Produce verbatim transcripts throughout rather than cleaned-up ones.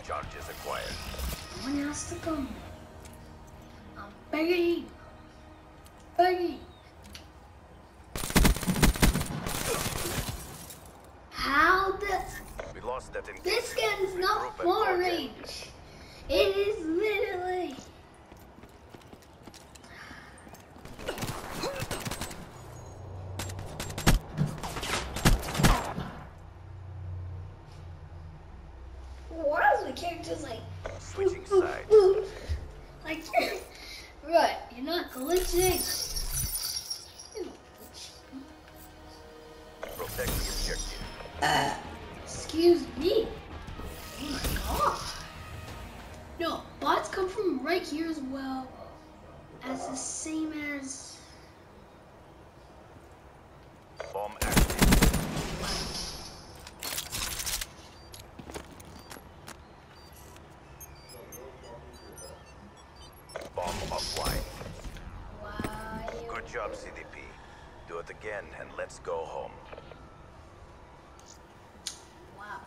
Charges acquired. No one has to come. I'm begging. Begging. How the... We lost that engagement. This gun's not Regroup and far go again. range. It is literally... Why is the characters like... Switching ooh, ooh, sides. ooh. Like... Right, you're not glitching. You're not glitching. Protect the objective. Uh, excuse me. Oh my god. No, bots come from right here as well. As the same as... Bomb active. Bomb offline. Wow. Good job, C D P. Do it again and let's go home. Wow.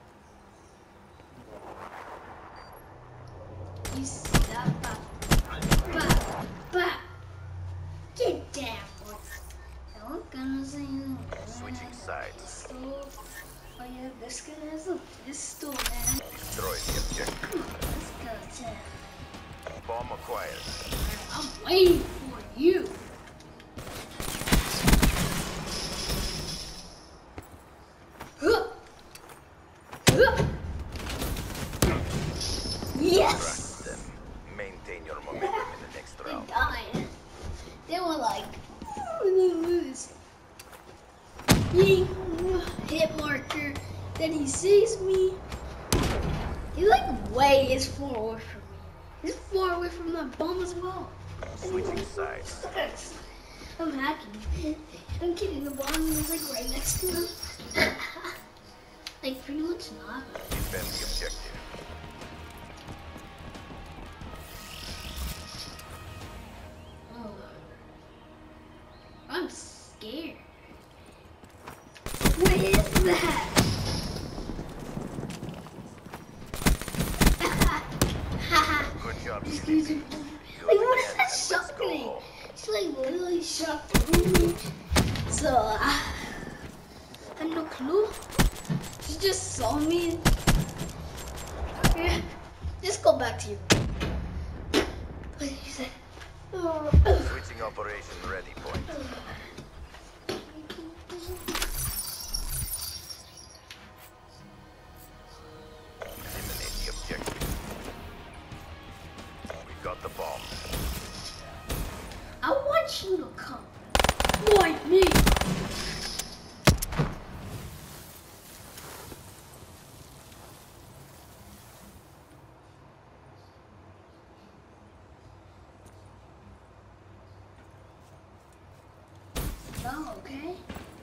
You see that? Bah, bah, bah. Get down, boy. I'm gonna say Switching sides. Oh yeah, this guy has a pistol, man. Destroy the objective. Come on, let's go, Ted. Bomb acquired. I'm waiting for you. Huh. Huh. Yes! Crush them. Maintain your momentum in the next They round. died. They were like, "Oh, we're gonna lose." Ying, hit marker. Then he sees me. He like way is far away from me. He's far away from that bomb as well. Switching sides. I'm hacking. I'm kidding. The bomb is like right next to him. Like pretty much not. Defend the objective. Oh, I'm scared. What is that? Good job, C D Excuse P. me. Do Like, it what is again that and let's go shotgunning? home. She like literally shot through me. So, uh, I had no clue. She just saw me. Okay, just go back to you. What did you say? Oh. Switching operation ready point. Eliminate the objective. We got the bomb. I want you to come. Like me. Oh, okay.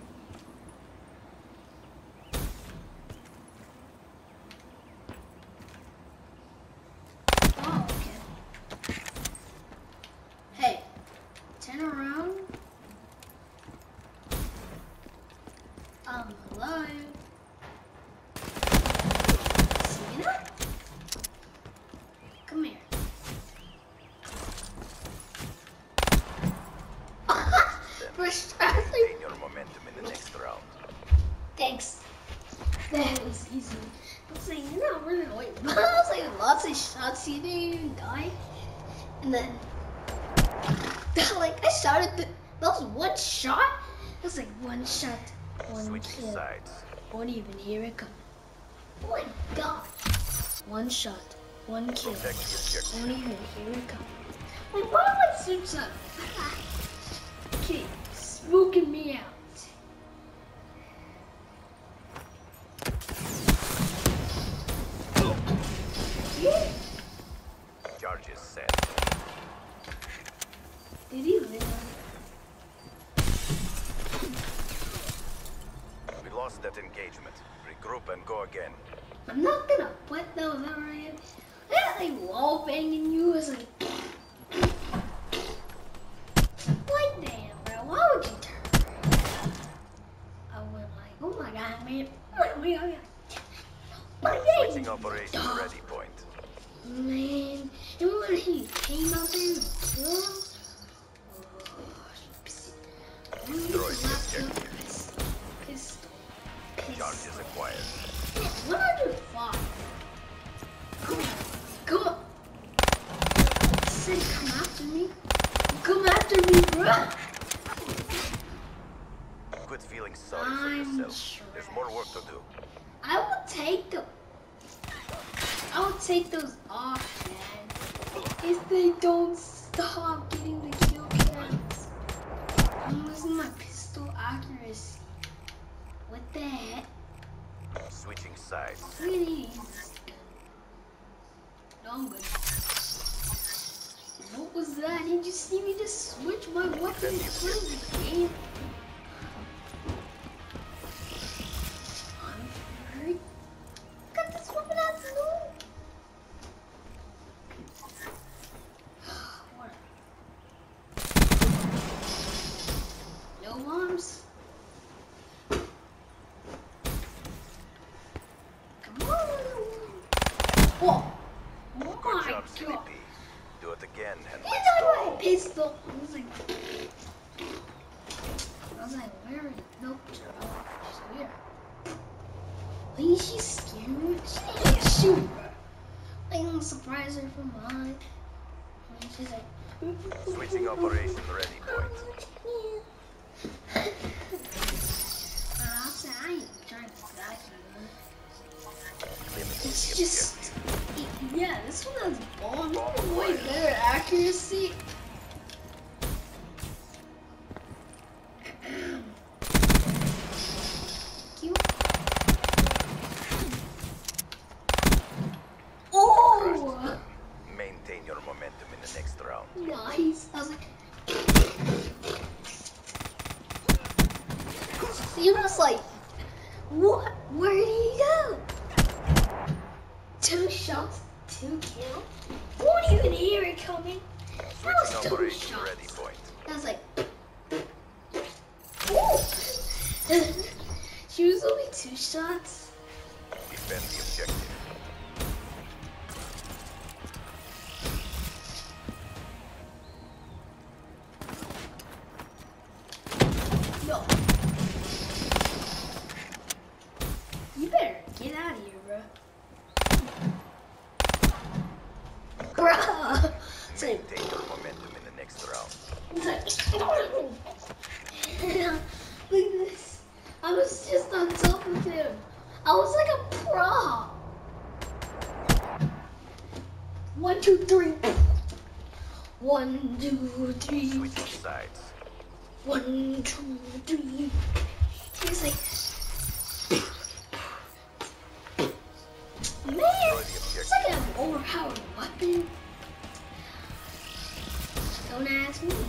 Oh, okay. Hey, turn around. I'm alive. See that? Come here. First try. Maintain your momentum in the next round. Thanks. That was easy. I was like, you're not running away. I was like, lots of shots, you didn't even die. And then, like, I shot at the, that was one shot? It was like one shot, one Switching kill. sides. Won't even hear it come. Oh my god. One shot, one kill. Protect the objective. Won't even hear it come. Like, why would I switch up? Okay, smoking me out. Yeah. Charges set. Did he live? We lost that engagement. Regroup and go again. I'm not gonna put those over again. I like wall banging you as like. Like damn, bro. Why would you turn around? I would like, oh my god, man. Oh my god. My Switching operation ready point. Man, and when he came out there and killed him, Destroy the objective. pistol, pistol, pistol. Charges acquired. one hundred five. Come on, come on. I said come after me. Come after me, bruh. Quit feeling sorry for I'm yourself. There's more work to do. I will take them. I will take those off, man. If they don't stop getting the kill cams. I'm losing my pistol accuracy. What the heck? Switching sides. Please. No, I'm good. What was that? Did you see me just switch my weapon in front of the game? I'm hurt. Got this weapon out the door. What? No bombs? Come on. Whoa. Oh Good my job, god. Sleepy. Do it again and He's let's on my go. pistol. I was like, I was like, where is nope, she's here. Why is she scared? She ain't a shooter. Like, I'm surprise her from behind. And she's like, Switching operation ready point. uh, I'll say I ain't trying to back you. Limiting It's the just, objective. yeah, this one has bomb. Way better accuracy. Cute. Oh! Maintain your momentum in the next round. Nice. I was like, he was like, what? Where did he go? Two shots, two kills. Won't even hear it coming. That was Switching two operation shots. ready point. I was like, oh. She was only two shots. Defend the objective. No. You better get out of here, bro. Bruh. It's like, Maintain your momentum in the next round. it's like, look at this. I was just on top of him. I was like a pro. One, two, three. One, two, three. Switching sides. One, two, three. He's like, man, it's like an overpowered weapon. Don't ask me.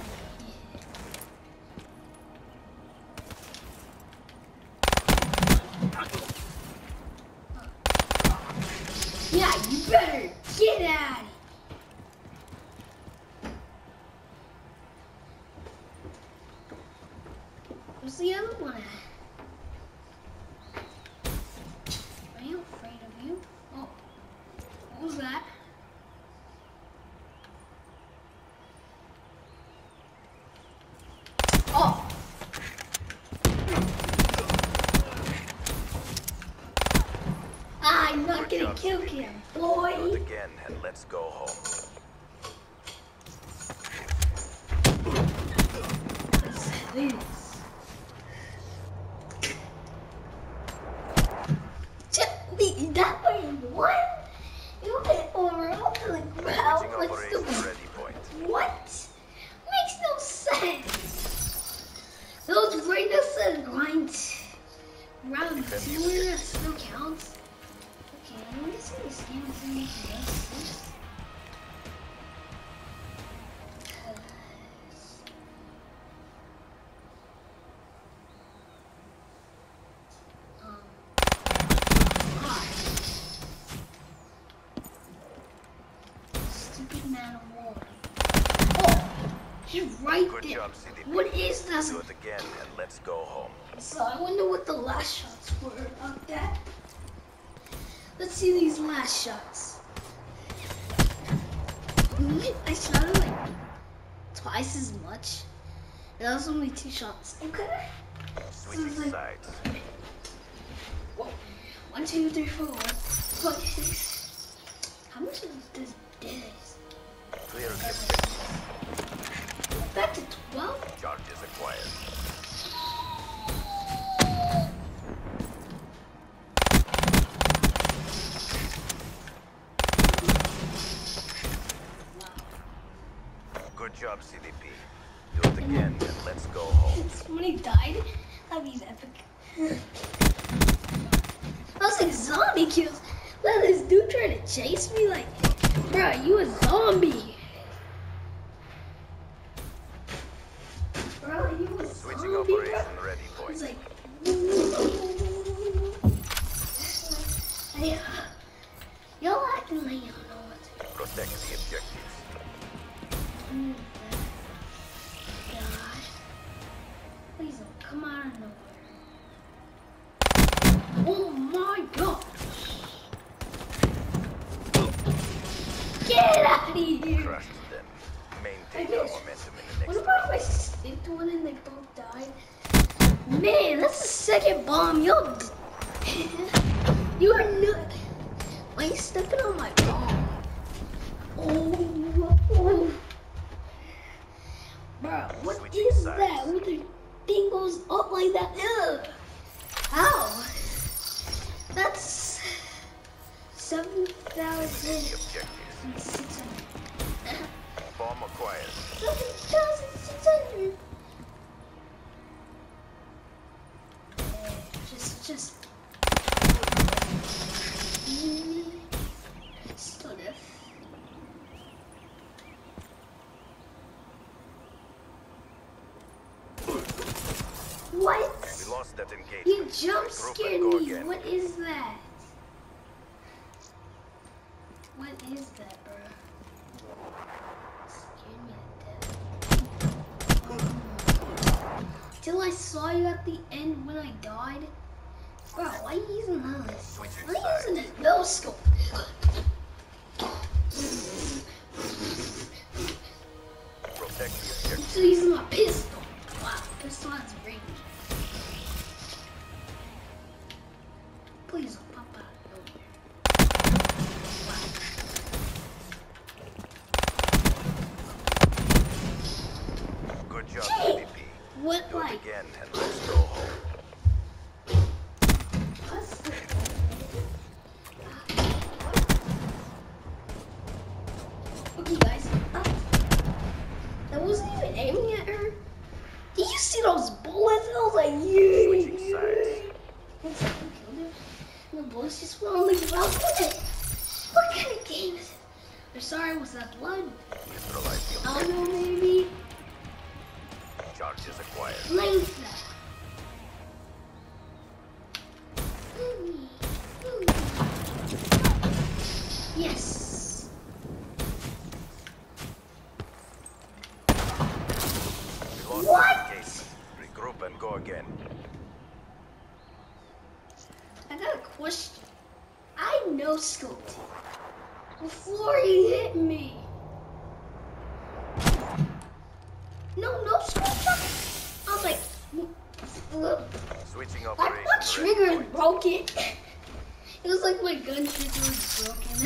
Yeah, you better get out of here. Where's the other one at? Are you afraid of you? Oh, what was that? Oh. I'm not Good gonna job, kill Sleepy. him, Do boy. it again and let's go home. This. Wait, that way what? You went over all the ground. Switching What's operation the ready point. what? Makes no sense. Those radios said grind round two that still counts. Okay, let me see this game is making no sense. Um, ah. Stupid man of war. Oh, he's right Good there. job, C D P. What is that? Do it again and let's go home. So I wonder what the last shots were of that. Let's see these last shots. I shot him like twice as much. And that was only two shots. Okay. Switching So like, sides. whoa. One, two, three, four, five, six. How much is this this? Clear the objective. Back to twelve? Charges acquired. Good job, C D P. Do it again and let's go home. When he died, that'd be epic. I was like zombie kills. Let this dude try to chase me like, bro, you a zombie. Bro, you a Switching zombie, operation bro. ready point. It's like, I, y'all acting like you don't know what to do. Protect the objectives. Mm, God. Please don't come out of nowhere. Oh my God. Get out of here. Crushed them. I Maintain your guess. momentum in the What next about round. if I sticked one and they both died? Man, that's the second bomb. Yo, you are not. Why are you stepping on my bomb? Oh, oh. Bro, what Switching is sides. that? When the thing goes up like that? Ugh. How? That's seven thousand The objectives. six hundred. Bomb acquired. seven thousand six hundred. Just, just. Still deaf. What? We lost that engagement. You jump Regroup and scared go me. again. What is that? What is that, bro? Scared me to death. Till I saw you at the end when I died. Bro, why are you using that? Switching Why are you sides. using this no scope? Protect the objective. I'm still using my pistol. Wow, pistol has range. Please don't pop out. Wow. Good job, C D P. What, Do it like? again and let's go home. What's the- Okay, guys. Uh, that wasn't even aiming at her. Did you see those bullets? I was like, yeah. Switching sides. One second, killed him. And the bullets just went on the ground. What the- What kind of game is it? I'm sorry, was that blood? Neutralize the I objective. don't know, maybe. Charges acquired. Flames that. Yes. We lost What? that engagement. Regroup and go again. I got a question. I no scoped him before he hit me. No, no scope. I was like, look, Switching like operation my ready trigger is point. broken. It was like my gun trigger was broken.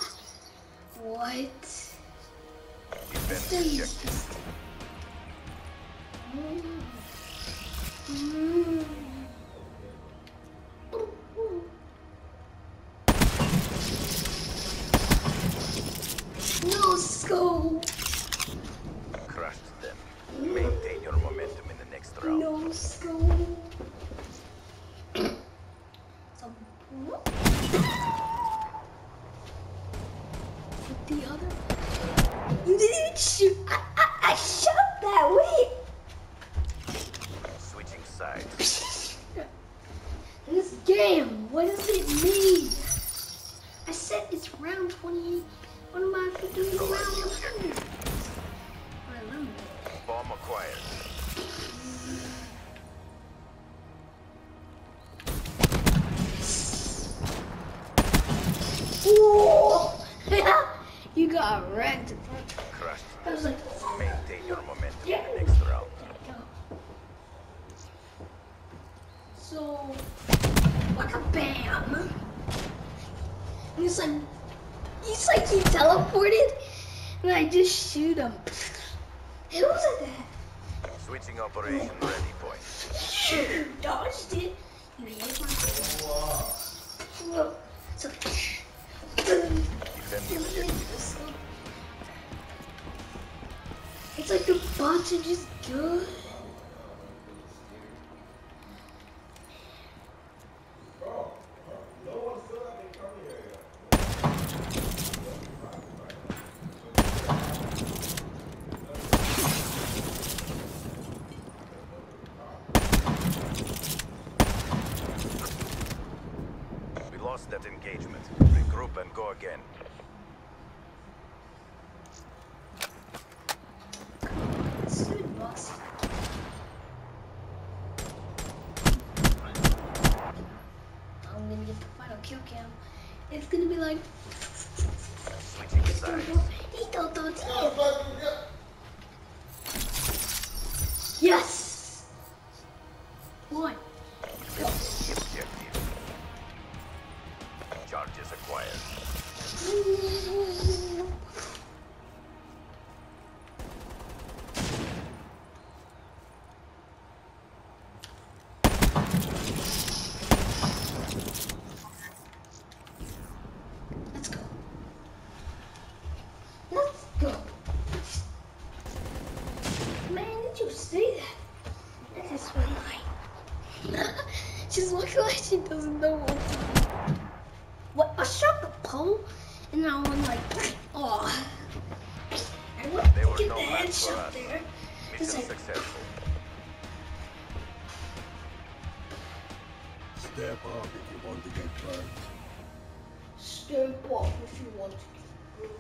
What? Defend Still the use objective. this. Mm. Mm. Ooh, ooh. No scope. Crushed them. Maintain your momentum in the next round. No scope. So, whoop. With the other. You didn't even shoot. I, I, I shot that way. Switching sides. This game, what does it mean? I said it's round twenty-eight. What am I doing in round one hundred? I remember. Bomb acquired. got wrecked. Crushed I was like, Maintain your momentum yeah. in the next round. So, like a bam. And he's like, he's like he teleported, and I just shoot him. It was like that. Switching operation ready point. Shoot, dodged it. You hit my face. Whoa. So, Defend the objective. it's like the bots are just good. We lost that engagement. Regroup and go again. Stupid boss. I'm gonna get the final kill cam. It's gonna be like. Switching sides. He don't do it. Yes. One. Defend the objective. Charges acquired. Let's go. Let's go. Man, did you see that? That is really light. She's looking like she doesn't know what to do. What? I shot the pole, and now I'm like, oh. I went They to were get no the match for headshot us. there. Mission It's like, successful. Step up if you want to get burned. step up if you want to get good.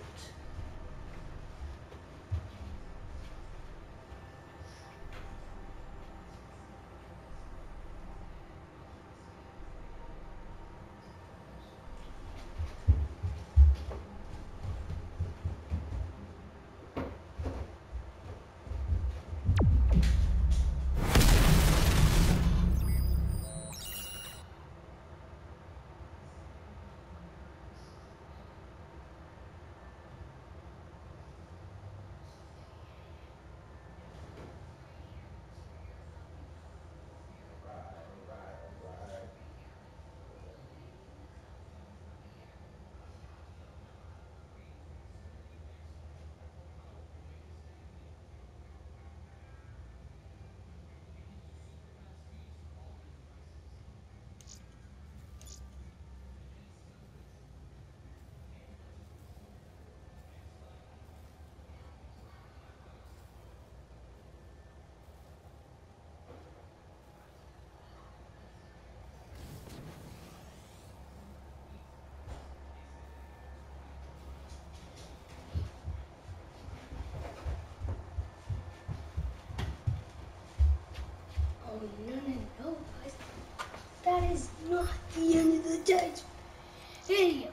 Oh, no, no, no, guys. That is not the end of the day. Anyhow,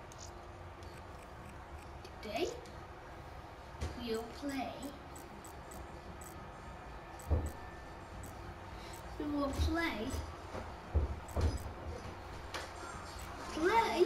today we'll play. We will play. Play.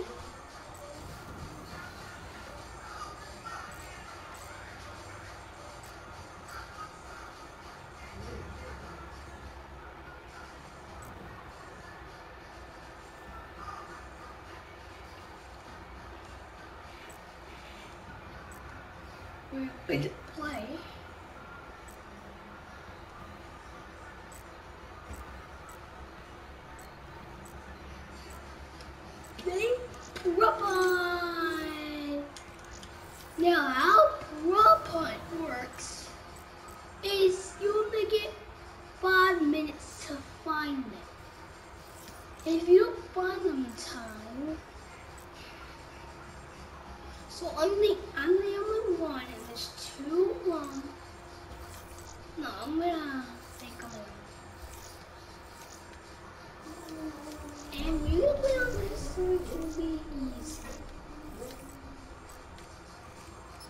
We're going to play. Play Prop-Hunt. Now, how Prop-Hunt works is you only get five minutes to find them. If you don't find them in time, so I'm the I'm the only one, and it's too long. No, I'm gonna think of it. And we will play on this, so it can be easy.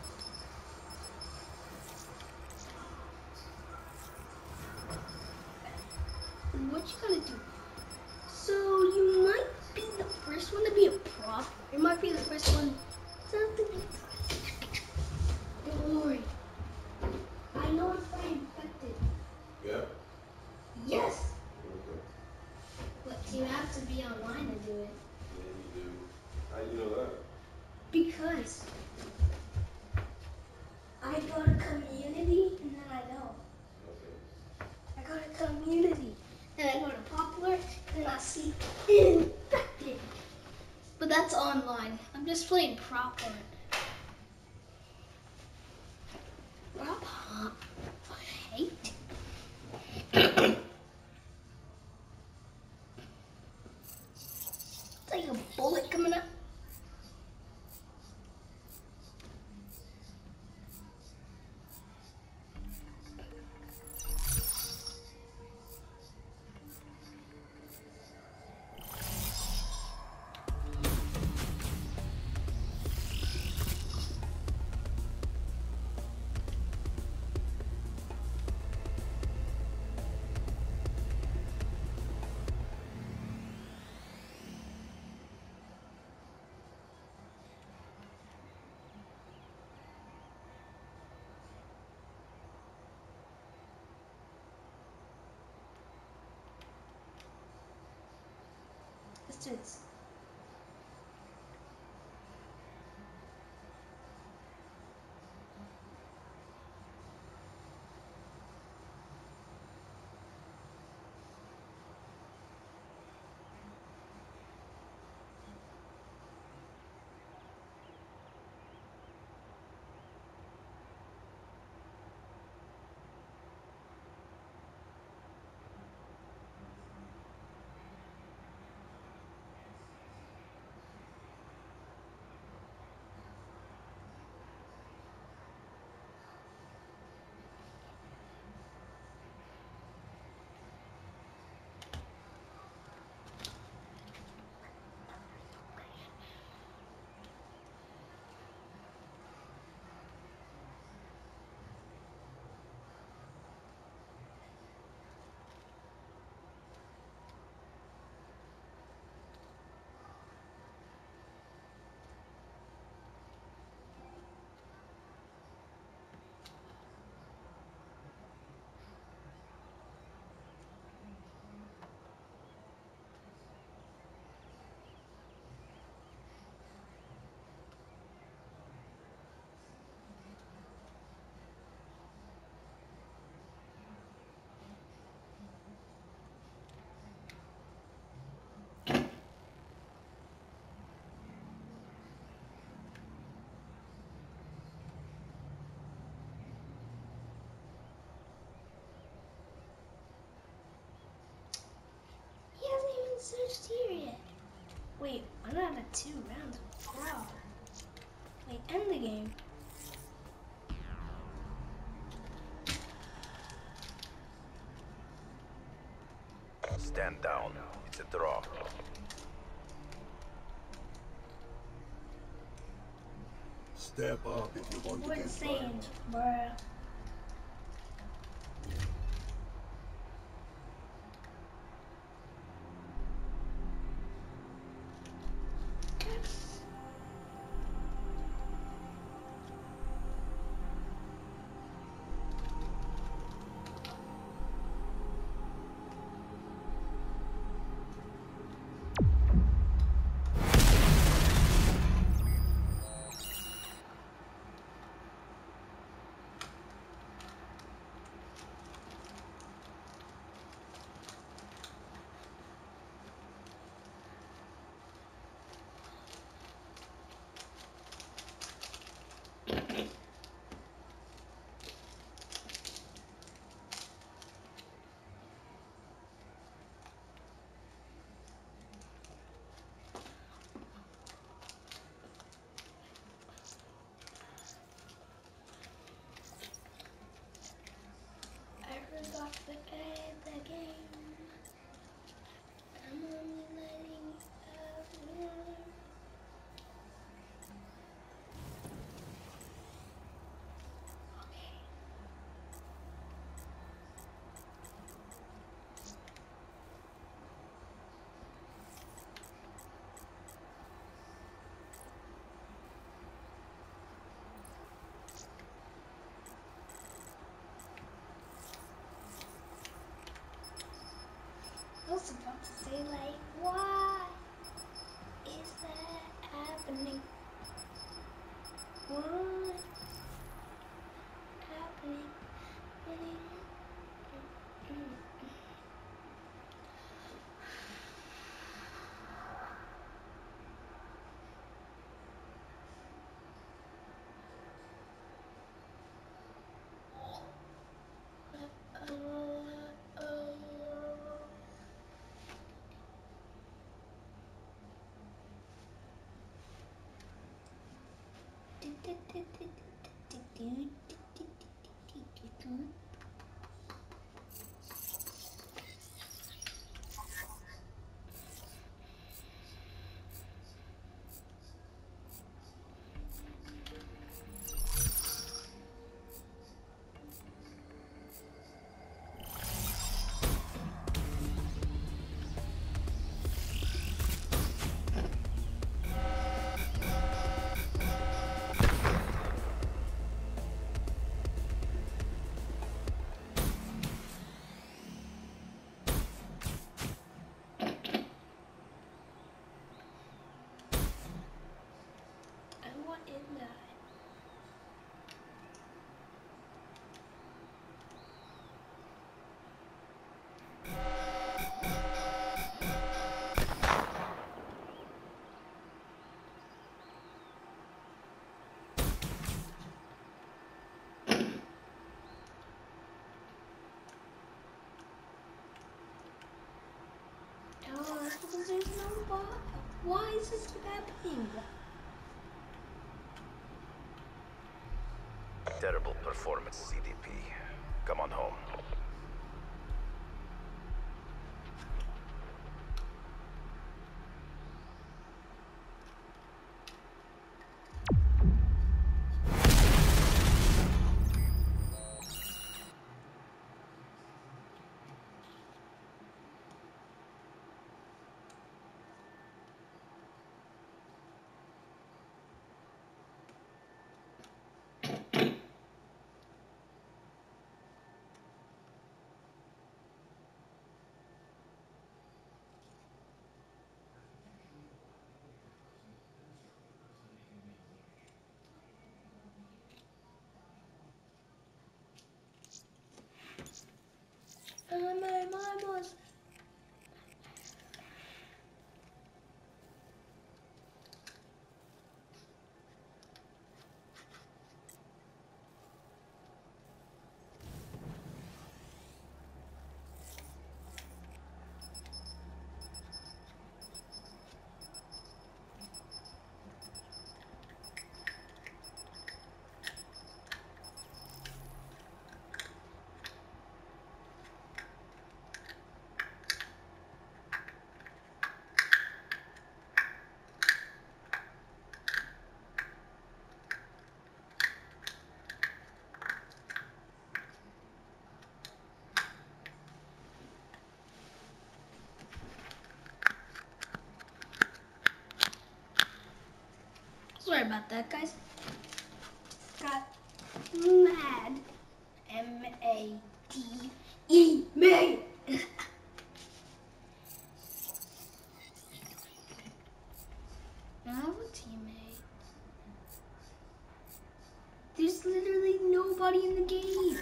what you gonna do? So you might be the first one to be a prop. You might be the first one to be. Don't worry. I know if I'm infected. Yeah? Yes. Okay. But you have to be online to do it. Yeah, you do. How do you know that? Because I go to community and then I know. Okay. I go to community and I go to popular and I see infected. But that's online. I'm just playing prop on it. Prop huh? I hate. It's like a bullet coming up. Distance. He hasn't even searched here yet. Wait, I'm not at two rounds. Wow. Wait, end the game. Stand down. It's a draw. Step up if you want to What get it's saying, burned. bruh. say like, why is that happening? What happening? Because there's no why. Why is this happening? Terrible performance, C D P. Come on home. And my mom was. Sorry about that, guys. Got mad. M A D E. Mad. I have a teammate. There's literally nobody in the game.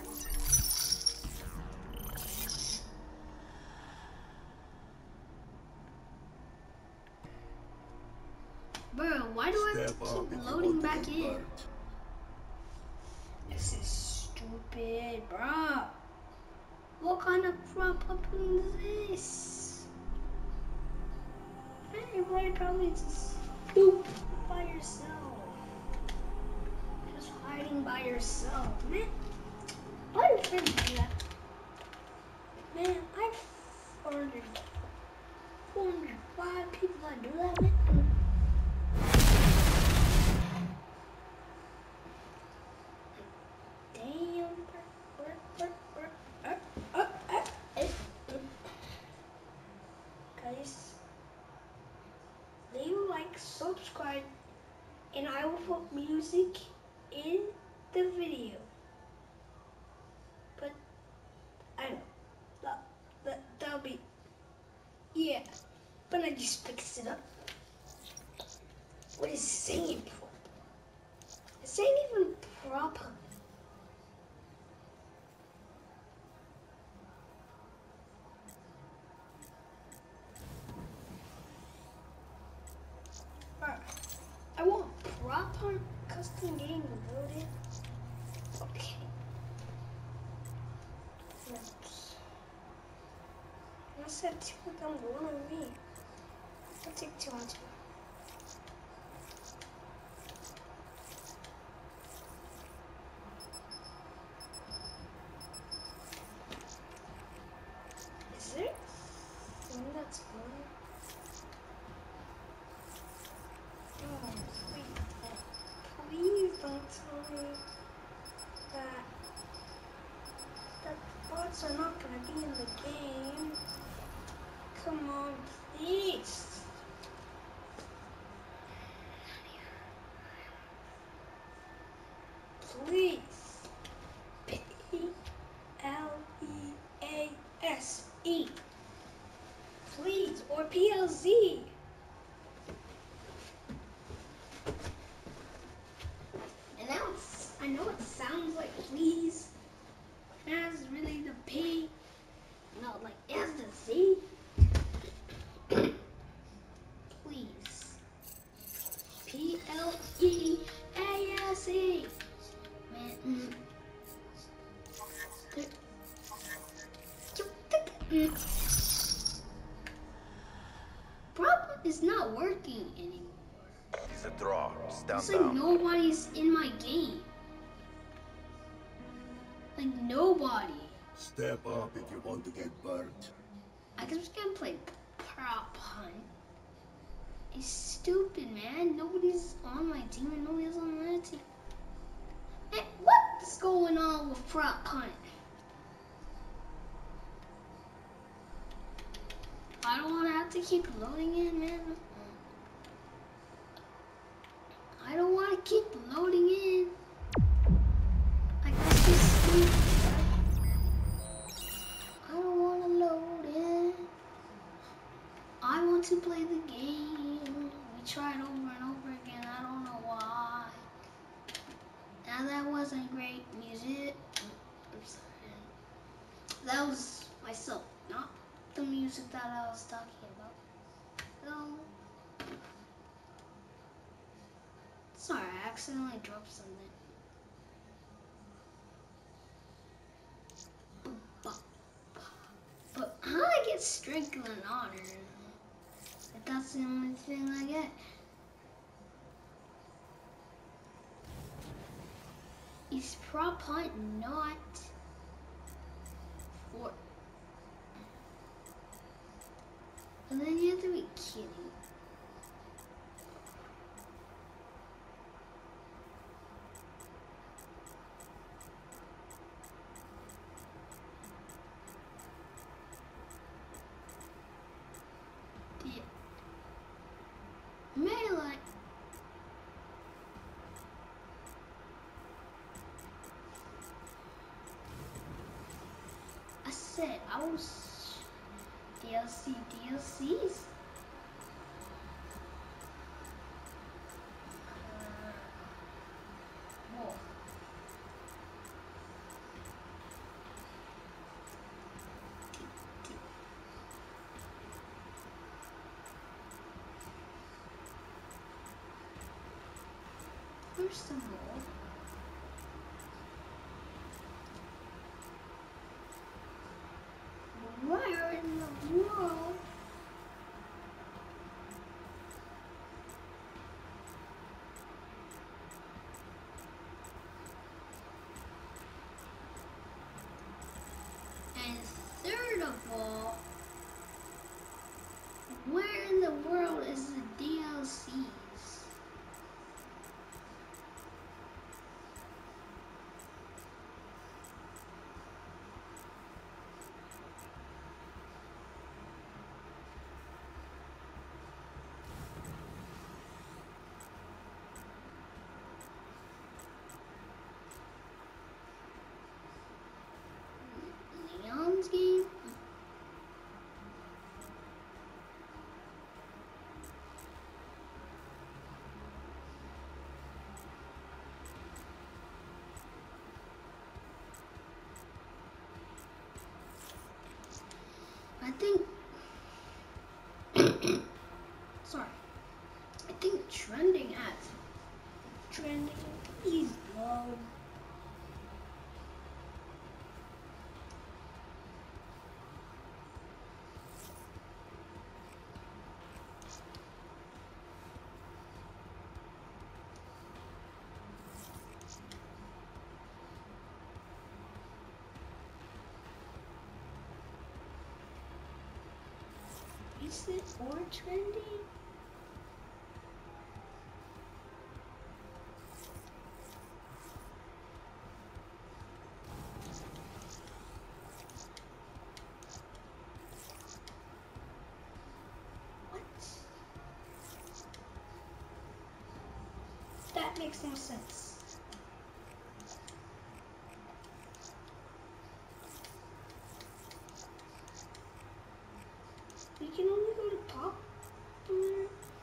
Bro, why do I have Step to up keep if you loading want to back get in? burnt. This is stupid, bro. What kind of prop up is this? Everybody probably just poop by yourself. Just hiding by yourself, man. Why do friends do that? Man, I have four hundred, four hundred five people that do that, man. Damn. Guys, leave a like, subscribe, and I will put music in the video. But I don't know. That, that, that'll be, yeah. But I just fixed it up. What is saying? This ain't even proper. Alright. I want proper custom game loaded. Okay. Let's. I said two of them one on me. I'll take two on two. Is there one that's going? Oh, please don't. Please don't tell me that that bots are not gonna be in the game. Come on, please. Please. P L E A S E. Please, or P L Z. And now it's, I know it sounds like please. As really the P. No, like as the Z. Please. P L E A S E. Man. Mm. Problem is not working anymore. It's a draw. Stand It's like down. nobody's in my game. Like nobody. Step up if you want to get burnt. I guess we're gonna play prop hunt. It's stupid, man. Nobody's on my team and nobody's on my team. Hey, what's going on with prop hunt? I don't want to have to keep loading in, man. I don't want to keep loading in. Like, that's just stupid. I don't want to load in. I want to play the game. We tried over and over again. I don't know why. Now that wasn't great music. I'm sorry. That was myself, not the music that I was talking about. No. Sorry, I accidentally dropped something. But, but how do I get Strickland honor? If that's the only thing I get. Is prop hunt not for? And then you have to be kidding. Yeah. Melee. I said I was D L C D L Cs. Uh, whoa. First of all, where in the world and third of all, where in the world is the D L Cs? Leon's game? think. Sorry. I think trending at trending is low. Is it or trending? What? That makes no sense. We can only go to popular.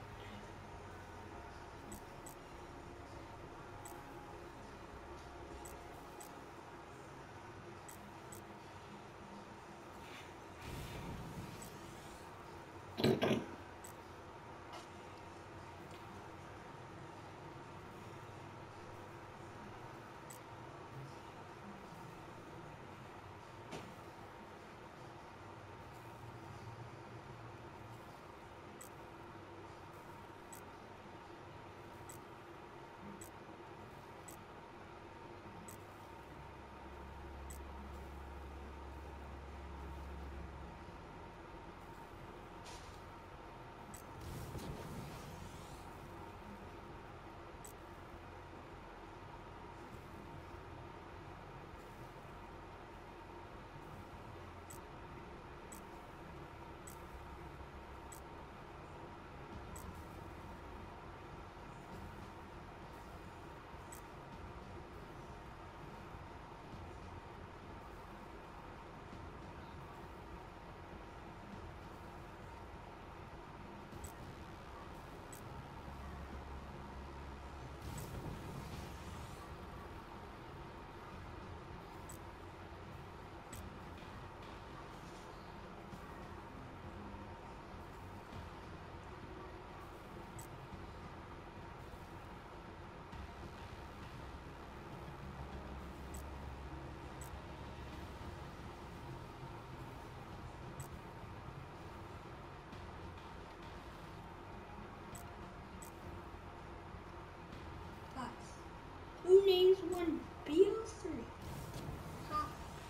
Who names one B O three? Ha.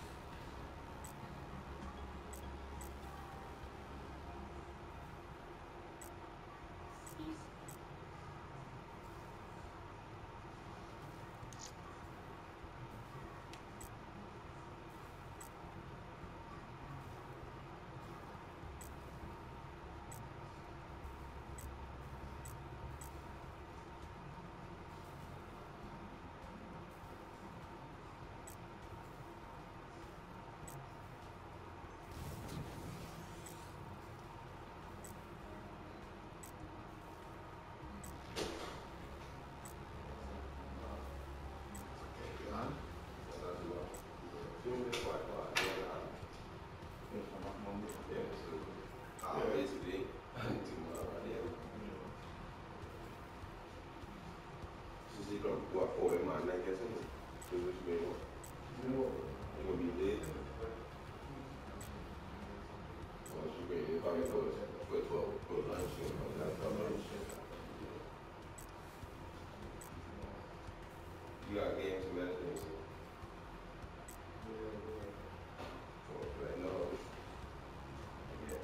You got games and medicine. No. Yeah.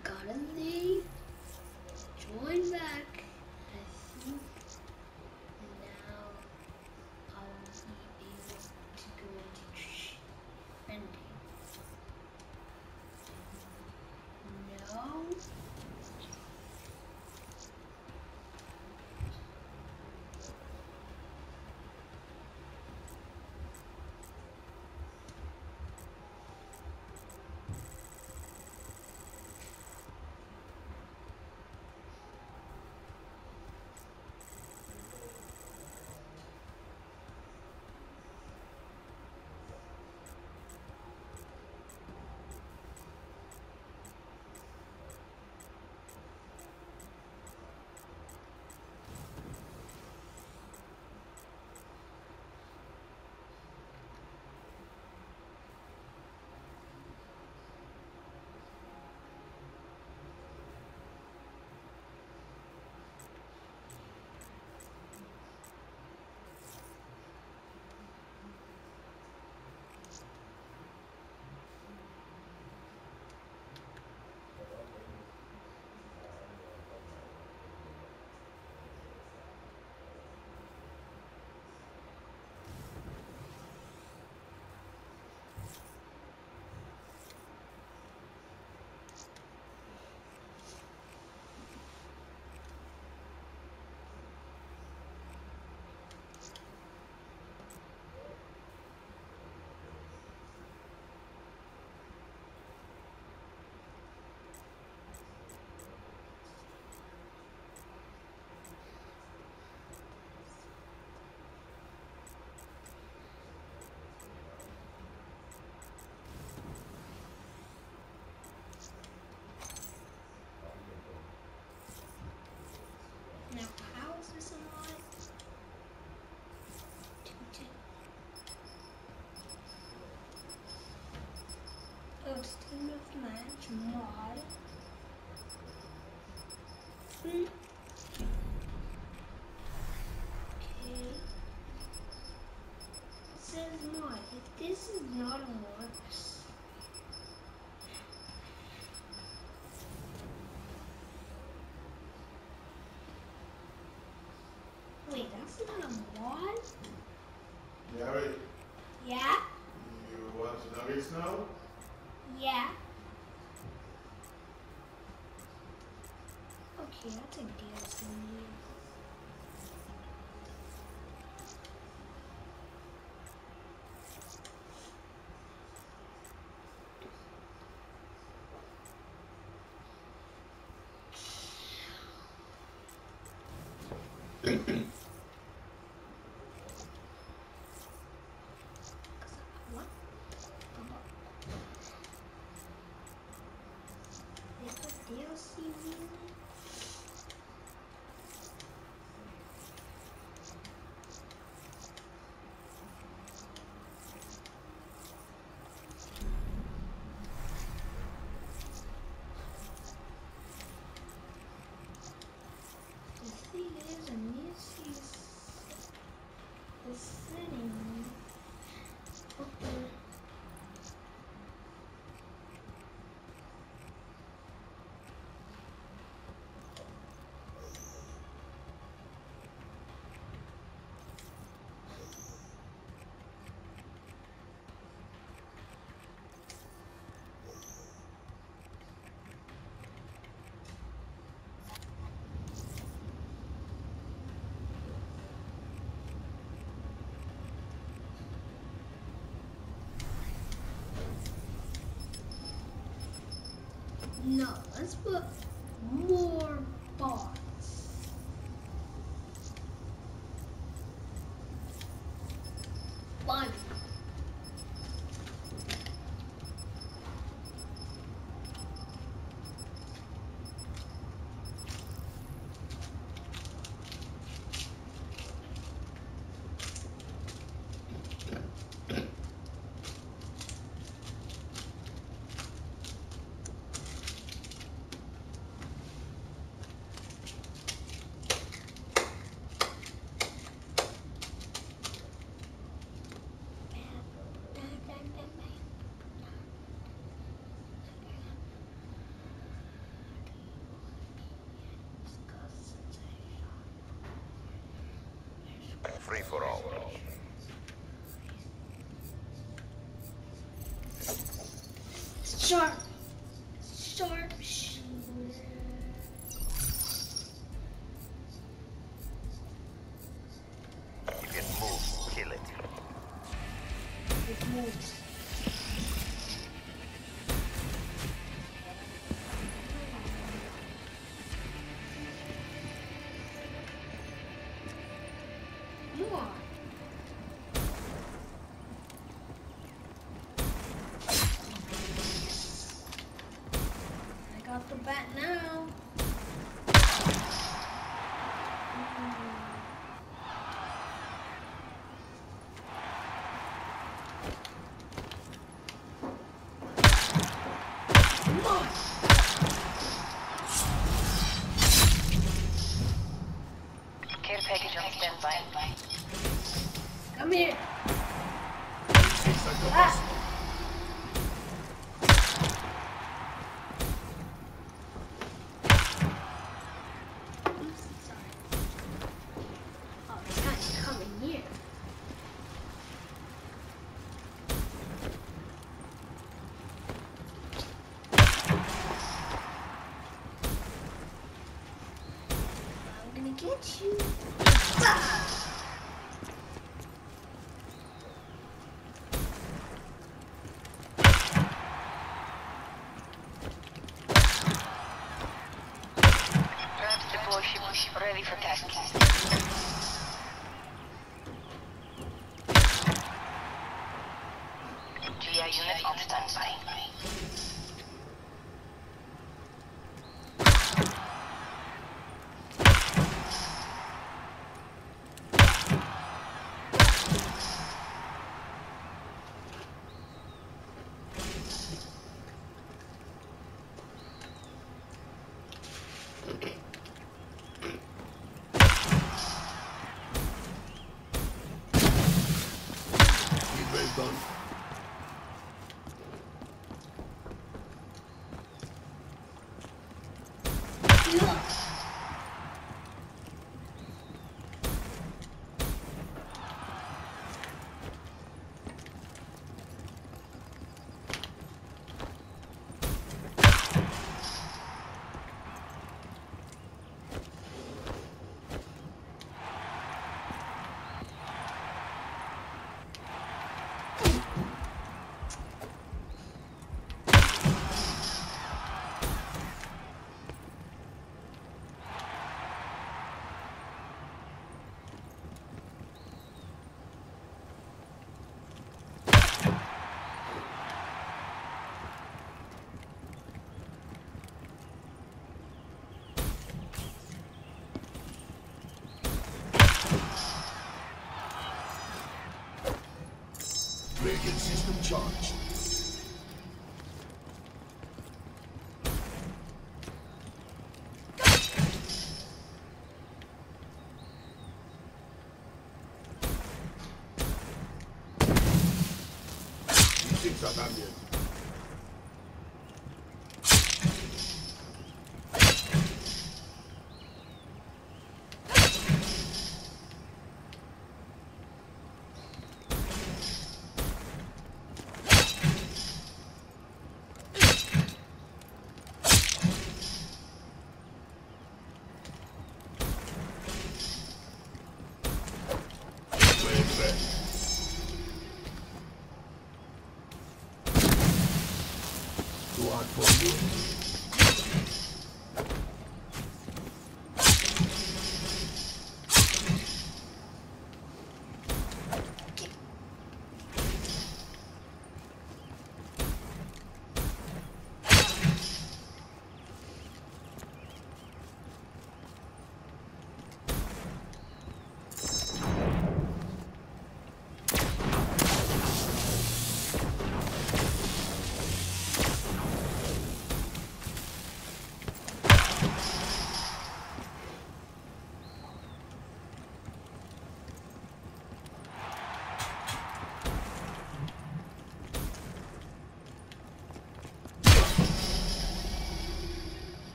gotta leave. Join back. I think now I'll be able to go into trending. No. Now, how is this alive? Two, two. Oh, it's team of match mod. Hmm. Okay. It says mod. If this is not a works. Wait, that's not a mod? Gary, Yeah? you watch Nuggets now? Yeah. Okay, that's a D L C. What? They put D L C in? The thing is, I need to see s- the setting. Okay. No, let's put more bots. Five. Sharp. Sharp. sh- If it moves, kill it. It moves. More. I got the bat now. More. Care package on standby. Come here. Six at the Ah. Oops, sorry. Oh, this guy's coming here. I'm gonna get you. Ah! Perhaps deploy ship ready for task. G I unit on standby. well done. Look. Radiant system charged. Things are done here. Well said. Too hard for you.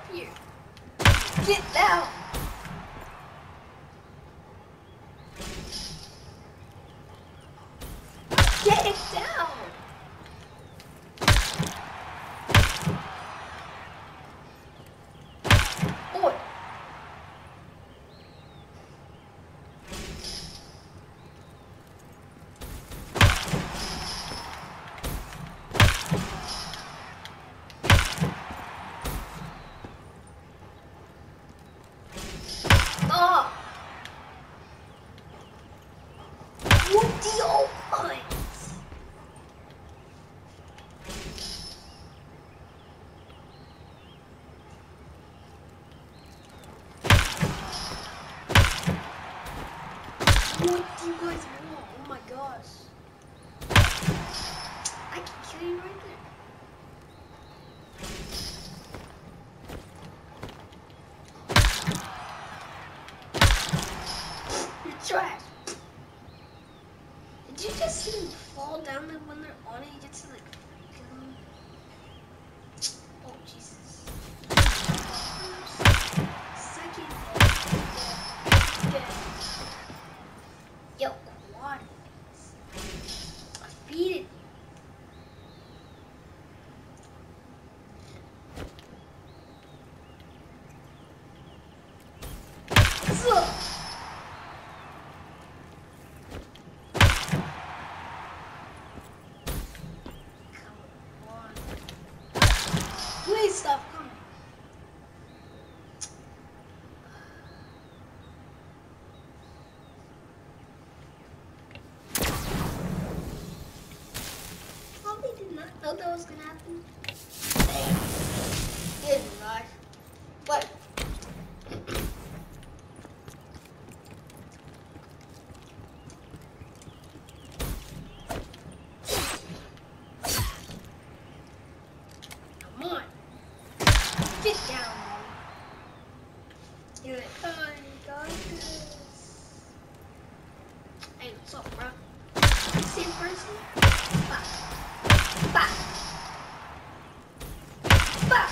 Here. Get down. Get it down. Boy. Oh. What the old pines? What do you guys want? Oh my gosh. I can kill you right there. You're trash. Did you just see them fall down and when they're on it, you get to like freak them? Oh, Jesus. Second. Get it. Yo, quad. Feed it. Ugh. Come on. Please stop coming. Probably did not know that was gonna happen. Good gosh. What? Come on. Get down, man. You're like, oh, you got this. Hey, what's up, bro? Same person? Bah. Bah. Bah.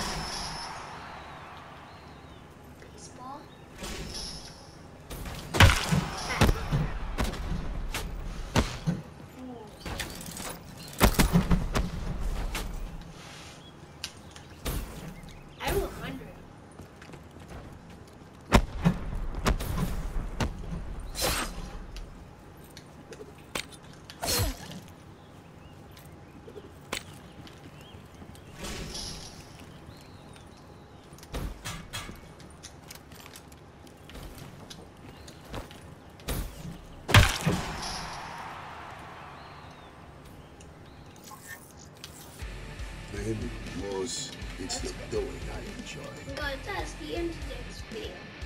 Baseball. Bat. Ooh. I have a hundred. Then, Moss, it's the doing I enjoy. Guys, that's the end of this video.